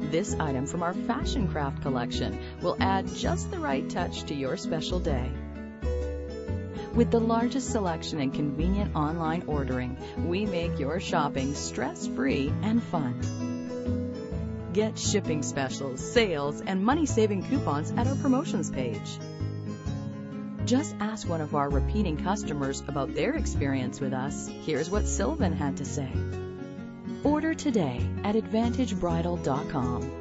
This item from our fashion craft collection will add just the right touch to your special day. With the largest selection and convenient online ordering, we make your shopping stress-free and fun. Get shipping specials, sales, and money-saving coupons at our promotions page. Just ask one of our repeating customers about their experience with us. Here's what Sylvan had to say. Order today at AdvantageBridal.com.